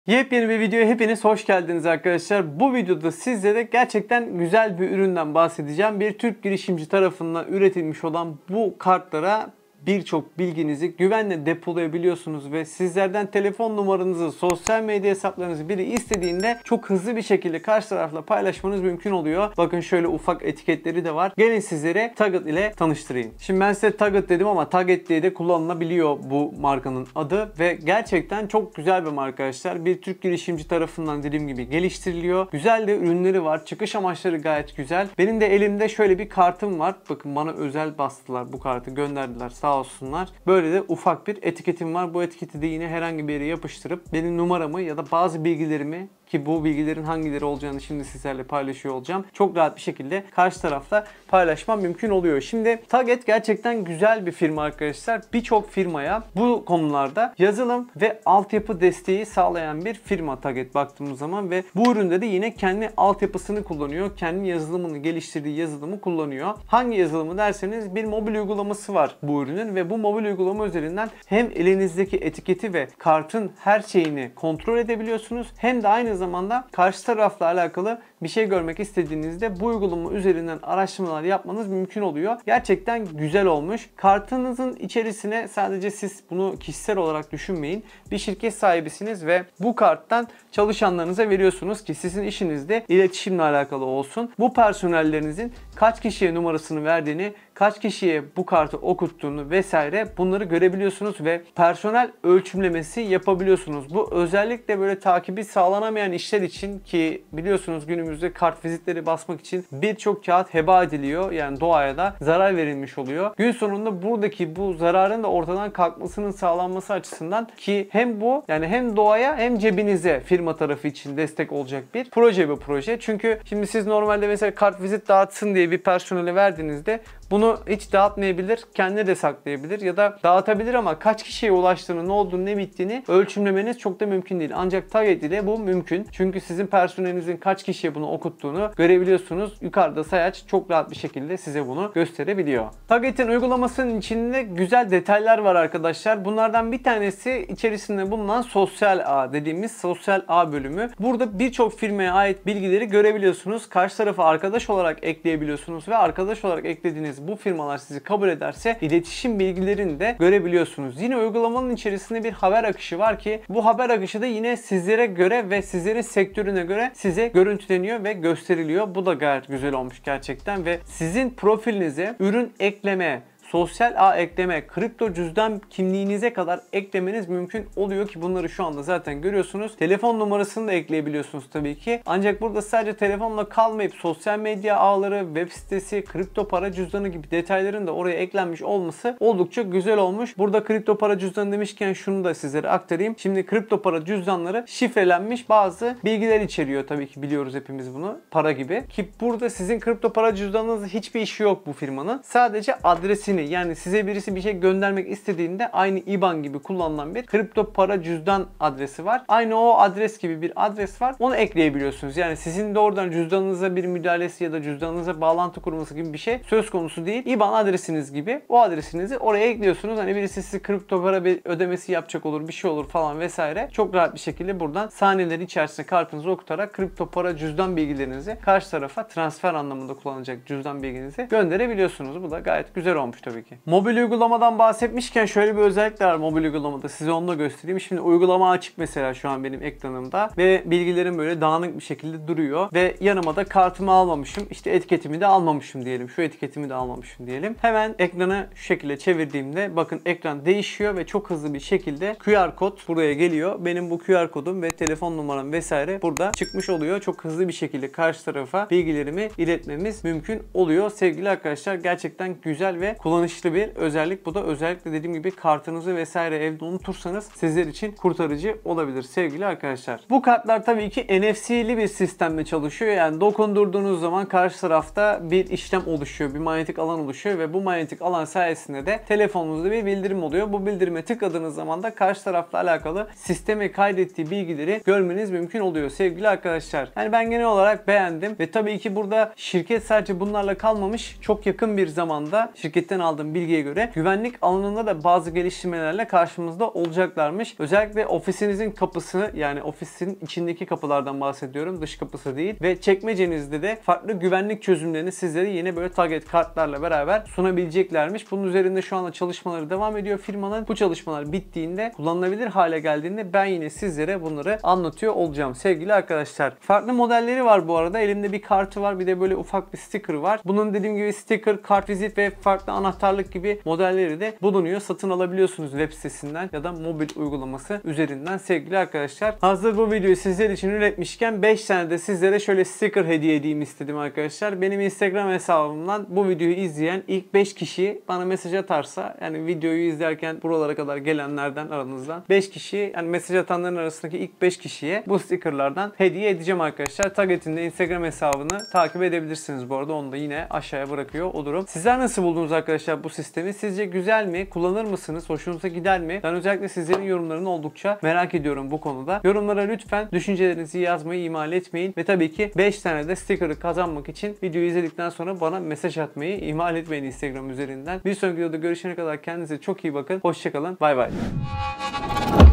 Yepyeni bir videoya hepiniz hoş geldiniz arkadaşlar. Bu videoda sizlere gerçekten güzel bir üründen bahsedeceğim. Bir Türk girişimci tarafından üretilmiş olan bu kartlara birçok bilginizi güvenle depolayabiliyorsunuz ve sizlerden telefon numaranızı, sosyal medya hesaplarınızı biri istediğinde çok hızlı bir şekilde karşı tarafla paylaşmanız mümkün oluyor. Bakın şöyle ufak etiketleri de var. Gelin sizlere Tagit ile tanıştırayım. Şimdi ben size Tagit dedim ama Tagit diye de kullanılabiliyor bu markanın adı ve gerçekten çok güzel bir marka arkadaşlar. Bir Türk girişimci tarafından dediğim gibi geliştiriliyor. Güzel de ürünleri var. Çıkış amaçları gayet güzel. Benim de elimde şöyle bir kartım var. Bakın bana özel bastılar bu kartı, gönderdiler. Sağ olsunlar. Böyle de ufak bir etiketim var. Bu etiketi de yine herhangi bir yere yapıştırıp benim numaramı ya da bazı bilgilerimi, ki bu bilgilerin hangileri olacağını şimdi sizlerle paylaşıyor olacağım, çok rahat bir şekilde karşı tarafla paylaşmam mümkün oluyor. Şimdi Tagit gerçekten güzel bir firma arkadaşlar. Birçok firmaya bu konularda yazılım ve altyapı desteği sağlayan bir firma Tagit baktığımız zaman ve bu üründe de yine kendi altyapısını kullanıyor. Kendi yazılımını geliştirdiği yazılımı kullanıyor. Hangi yazılımı derseniz bir mobil uygulaması var bu ürünün ve bu mobil uygulama üzerinden hem elinizdeki etiketi ve kartın her şeyini kontrol edebiliyorsunuz hem de aynı zamanda karşı tarafla alakalı bir şey görmek istediğinizde bu uygulama üzerinden araştırmalar yapmanız mümkün oluyor. Gerçekten güzel olmuş. Kartınızın içerisine sadece siz bunu kişisel olarak düşünmeyin. Bir şirket sahibisiniz ve bu karttan çalışanlarınıza veriyorsunuz ki sizin işinizde iletişimle alakalı olsun. Bu personellerinizin kaç kişiye numarasını verdiğini, kaç kişiye bu kartı okuttuğunu vesaire bunları görebiliyorsunuz ve personel ölçümlemesi yapabiliyorsunuz. Bu özellikle böyle takibi sağlanamayan işler için, ki biliyorsunuz günümüzde kart vizitleri basmak için birçok kağıt heba ediliyor. Yani doğaya da zarar verilmiş oluyor. Gün sonunda buradaki bu zararın da ortadan kalkmasının sağlanması açısından, ki hem bu yani hem doğaya hem cebinize firma tarafı için destek olacak bir proje bu proje. Çünkü şimdi siz normalde mesela kart vizit dağıtsın diye bir personele verdiğinizde bunu hiç dağıtmayabilir, kendine de saklayabilir ya da dağıtabilir ama kaç kişiye ulaştığını, ne olduğunu, ne bittiğini ölçümlemeniz çok da mümkün değil. Ancak Tagit ile bu mümkün. Çünkü sizin personelinizin kaç kişiye bunu okuttuğunu görebiliyorsunuz. Yukarıda sayaç çok rahat bir şekilde size bunu gösterebiliyor. Tagit'in uygulamasının içinde güzel detaylar var arkadaşlar. Bunlardan bir tanesi içerisinde bulunan sosyal ağ dediğimiz sosyal ağ bölümü. Burada birçok firmaya ait bilgileri görebiliyorsunuz. Karşı tarafı arkadaş olarak ekleyebiliyorsunuz ve arkadaş olarak eklediğiniz bu firmalar sizi kabul ederse iletişim bilgilerini de görebiliyorsunuz. Yine uygulamanın içerisinde bir haber akışı var ki bu haber akışı da yine sizlere göre ve sizlerin sektörüne göre size görüntüleniyor ve gösteriliyor. Bu da gayet güzel olmuş gerçekten ve sizin profilinize ürün ekleme, sosyal ağ ekleme, kripto cüzdan kimliğinize kadar eklemeniz mümkün oluyor ki bunları şu anda zaten görüyorsunuz. Telefon numarasını da ekleyebiliyorsunuz tabii ki. Ancak burada sadece telefonla kalmayıp sosyal medya ağları, web sitesi, kripto para cüzdanı gibi detayların da oraya eklenmiş olması oldukça güzel olmuş. Burada kripto para cüzdanı demişken şunu da sizlere aktarayım. Şimdi kripto para cüzdanları şifrelenmiş bazı bilgiler içeriyor, tabii ki biliyoruz hepimiz bunu. Para gibi. Ki burada sizin kripto para cüzdanınızda hiçbir işi yok bu firmanın. Sadece adresini, yani size birisi bir şey göndermek istediğinde aynı IBAN gibi kullanılan bir kripto para cüzdan adresi var. Aynı o adres gibi bir adres var. Onu ekleyebiliyorsunuz. Yani sizin doğrudan cüzdanınıza bir müdahalesi ya da cüzdanınıza bağlantı kurması gibi bir şey söz konusu değil. IBAN adresiniz gibi o adresinizi oraya ekliyorsunuz. Hani birisi size kripto para bir ödemesi yapacak olur, bir şey olur falan vesaire. Çok rahat bir şekilde buradan saniyeler içerisinde kartınızı okutarak kripto para cüzdan bilgilerinizi karşı tarafa transfer anlamında kullanacak cüzdan bilginizi gönderebiliyorsunuz. Bu da gayet güzel olmuş tabii ki. Mobil uygulamadan bahsetmişken şöyle bir özellik var mobil uygulamada. Size onu da göstereyim. Şimdi uygulama açık mesela şu an benim ekranımda ve bilgilerim böyle dağınık bir şekilde duruyor ve yanıma da kartımı almamışım. İşte etiketimi de almamışım diyelim. Şu etiketimi de almamışım diyelim. Hemen ekranı şu şekilde çevirdiğimde bakın ekran değişiyor ve çok hızlı bir şekilde QR kod buraya geliyor. Benim bu QR kodum ve telefon numaram vesaire burada çıkmış oluyor. Çok hızlı bir şekilde karşı tarafa bilgilerimi iletmemiz mümkün oluyor. Sevgili arkadaşlar, gerçekten güzel ve kullanışlı bir özellik. Bu da özellikle dediğim gibi kartınızı vesaire evde unutursanız sizler için kurtarıcı olabilir sevgili arkadaşlar. Bu kartlar tabii ki NFC'li bir sistemle çalışıyor. Yani dokundurduğunuz zaman karşı tarafta bir işlem oluşuyor. Bir manyetik alan oluşuyor ve bu manyetik alan sayesinde de telefonunuzda bir bildirim oluyor. Bu bildirime tıkladığınız zaman da karşı tarafla alakalı sisteme kaydettiği bilgileri görmeniz mümkün oluyor sevgili arkadaşlar. Yani ben genel olarak beğendim ve tabii ki burada şirket sadece bunlarla kalmamış. Çok yakın bir zamanda şirketten aldığım aldığım bilgiye göre güvenlik alanında da bazı geliştirmelerle karşımızda olacaklarmış. Özellikle ofisinizin kapısı, yani ofisin içindeki kapılardan bahsediyorum, dış kapısı değil, ve çekmecenizde de farklı güvenlik çözümlerini sizlere yine böyle target kartlarla beraber sunabileceklermiş. Bunun üzerinde şu anda çalışmaları devam ediyor firmanın. Bu çalışmalar bittiğinde, kullanılabilir hale geldiğinde ben yine sizlere bunları anlatıyor olacağım sevgili arkadaşlar. Farklı modelleri var bu arada. Elimde bir kartı var, bir de böyle ufak bir sticker var. Bunun dediğim gibi sticker, kartvizit ve farklı anahtarlık gibi modelleri de bulunuyor. Satın alabiliyorsunuz web sitesinden ya da mobil uygulaması üzerinden sevgili arkadaşlar. Hazır bu videoyu sizler için üretmişken 5 tane de sizlere şöyle sticker hediye edeyim istedim arkadaşlar. Benim Instagram hesabımdan bu videoyu izleyen ilk 5 kişi bana mesaj atarsa, yani videoyu izlerken buralara kadar gelenlerden aranızdan 5 kişi, yani mesaj atanların arasındaki ilk 5 kişiye bu stickerlardan hediye edeceğim arkadaşlar. Target'in de Instagram hesabını takip edebilirsiniz bu arada. Onu da yine aşağıya bırakıyor olurum. Sizler nasıl buldunuz arkadaşlar bu sistemi? Sizce güzel mi? Kullanır mısınız? Hoşunuza gider mi? Ben özellikle sizlerin yorumlarını oldukça merak ediyorum bu konuda. Yorumlara lütfen düşüncelerinizi yazmayı ihmal etmeyin ve tabii ki 5 tane de sticker'ı kazanmak için videoyu izledikten sonra bana mesaj atmayı ihmal etmeyin Instagram üzerinden. Bir sonraki videoda görüşene kadar kendinize çok iyi bakın. Hoşçakalın. Bay bay.